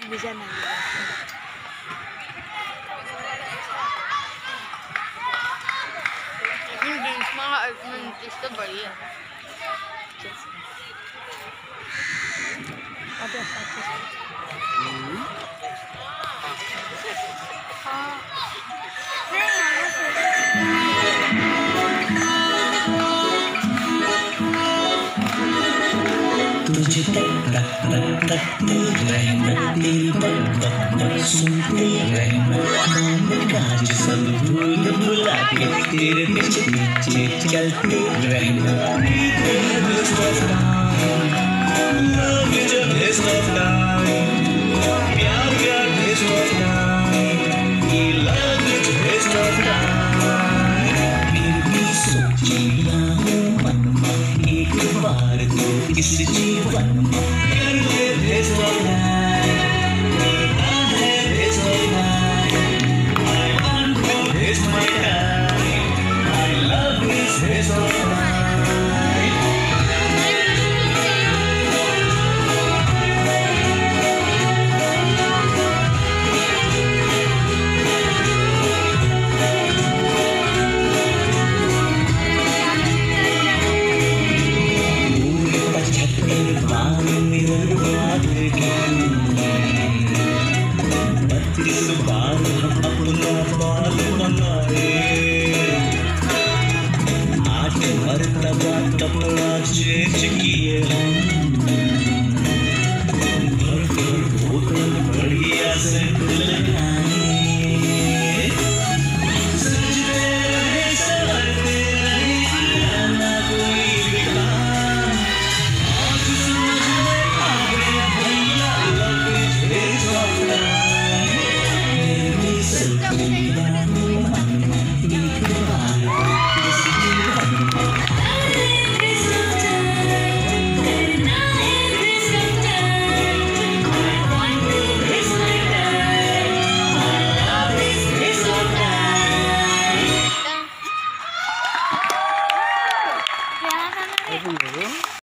bisa nanya. इसमें बढ़िया तुझे तकती रहना तेरी बात सुनते रहना मन काज सब भूल भुला के तेरे पीछे पीछे चलते रहना Love is a waste of time प्यार का waste of time ये love is a waste of time फिर भी सोची ना हूँ मन में एक बार तो इस जीवन में कर ले waste of time करना है waste of time I want to waste my time my love is waste of time इस बार हम अपना बाल बनाए आज मर्तबा कपड़ा चेंज किए हम भर बोतल बढ़िया से लगाए सजते रहे संवरते रहे आना कोई बेकार आज समझ में आ गया भैया love is waste of time